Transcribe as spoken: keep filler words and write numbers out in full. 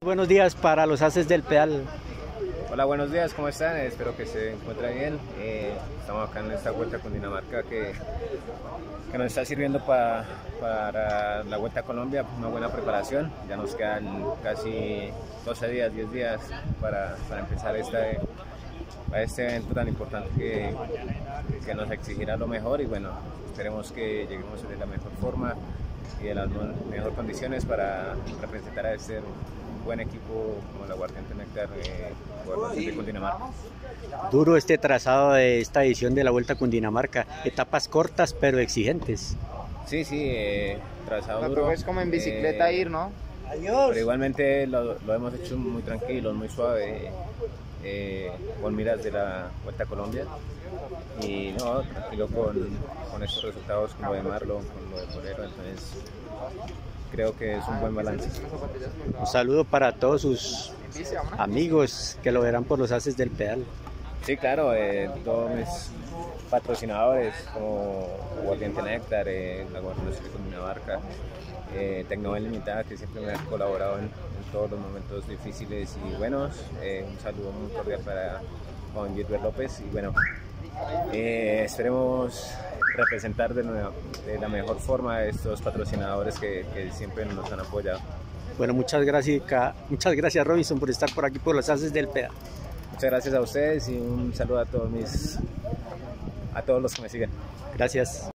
Buenos días para los Haces del Pedal. Hola, buenos días, ¿cómo están? Espero que se encuentren bien. Eh, estamos acá en esta Vuelta a Cundinamarca que, que nos está sirviendo pa, para la Vuelta a Colombia, una buena preparación. Ya nos quedan casi doce días, diez días para, para empezar este, este evento tan importante que, que nos exigirá lo mejor, y bueno, esperemos que lleguemos de la mejor forma y de las mejores condiciones para representar a este buen equipo como el Aguardiente Néctar eh, de Cundinamarca. Duro este trazado de esta edición de la Vuelta a Cundinamarca, etapas cortas pero exigentes. Sí, sí, eh, trazado no, duro. Es como en bicicleta eh, ir, ¿no? Pero igualmente lo, lo hemos hecho muy tranquilo, muy suave, eh, con miras de la Vuelta a Colombia. Y no, tranquilo con, con estos resultados como de Marlon, con lo de Bolero, entonces creo que es un buen balance. Un saludo para todos sus amigos que lo verán por los Haces del Pedal. Sí, claro, eh, todos mis patrocinadores como Aguardiente Néctar, eh, la Guardiente de Cundinamarca, eh, Tecnovel Limitada, que siempre me ha colaborado en, en todos los momentos difíciles y buenos. Eh, un saludo muy cordial para Juan Gilbert López y bueno, eh, esperemos representar de, nuevo, de la mejor forma a estos patrocinadores que, que siempre nos han apoyado. Bueno, muchas gracias, muchas gracias Robinson por estar por aquí por los Haces del Pedal. Muchas gracias a ustedes y un saludo a todos mis, a todos los que me siguen. Gracias.